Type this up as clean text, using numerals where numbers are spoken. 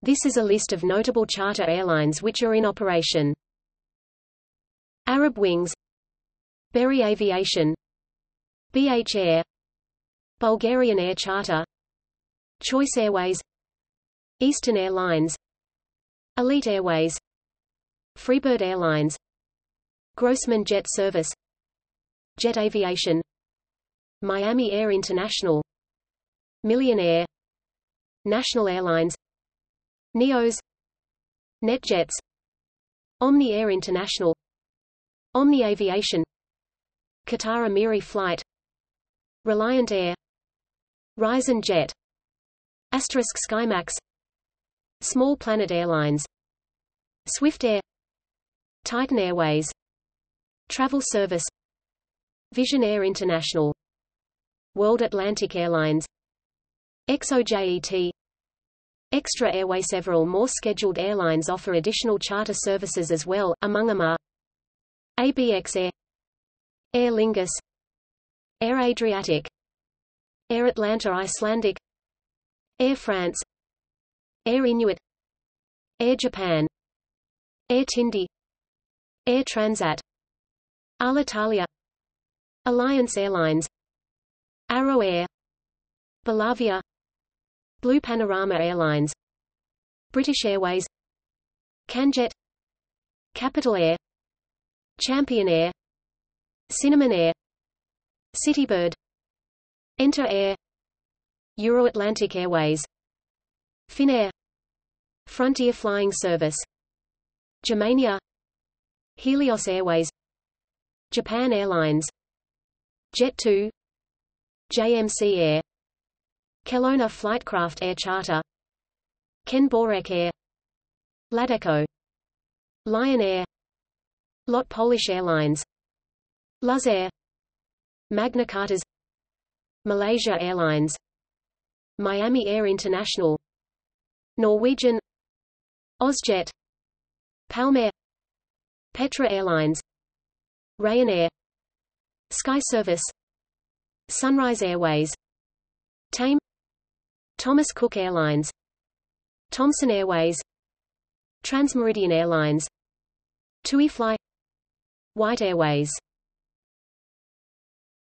This is a list of notable charter airlines which are in operation. Arab Wings, Berry Aviation, BH Air, Bulgarian Air Charter, Choice Airways, Eastern Airlines, Elite Airways, Freebird Airlines, Grossman Jet Service, Jet Aviation, Miami Air International, Million Air, National Airlines, Neos, NetJets, Omni Air International, Omni Aviation, Qatar Emiri Flight, Reliant Air, Ryzen Jet, *SkyMax, Small Planet Airlines, Swift Air, Titan Airways, Travel Service, Vision Air International, World Atlantic Airlines, XOJET, Extra Airway. Several more scheduled airlines offer additional charter services as well, among them are ABX Air, Aer Lingus, Air Adriatic, Air Atlanta Icelandic, Air France, Air Inuit, Air Japan, Air Tindi, Air Transat, Alitalia, Alliance Airlines, Arrow Air, Belavia, Blue Panorama Airlines, British Airways, Canjet, Capital Air, Champion Air, Cinnamon Air, Citybird, Enter Air, Euro-Atlantic Airways, Finnair, Frontier Flying Service, Germania, Helios Airways, Japan Airlines, Jet2, JMC Air, Kelowna Flightcraft Air Charter, Ken Borek Air, Ladeco, Lion Air, LOT Polish Airlines, Luz Air, Magna Cartas, Malaysia Airlines, Miami Air International, Norwegian, Ozjet, Palmair, Petra Airlines, Ryanair, Sky Service, Sunrise Airways, Tame, Thomas Cook Airlines, Thomson Airways, Transmeridian Airlines, TUI Fly, White Airways.